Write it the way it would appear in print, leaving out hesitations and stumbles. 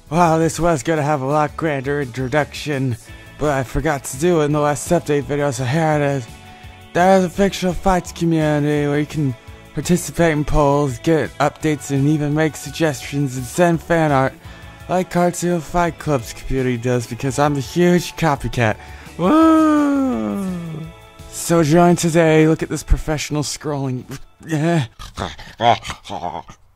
Wow, this was gonna have a lot grander introduction, but I forgot to do it in the last update video, so here it is. There's a fictional fights community where you can participate in polls, get updates, and even make suggestions and send fan art, like Cartoon Fight Club's community does, because I'm a huge copycat. Woo! So join today, look at this professional scrolling.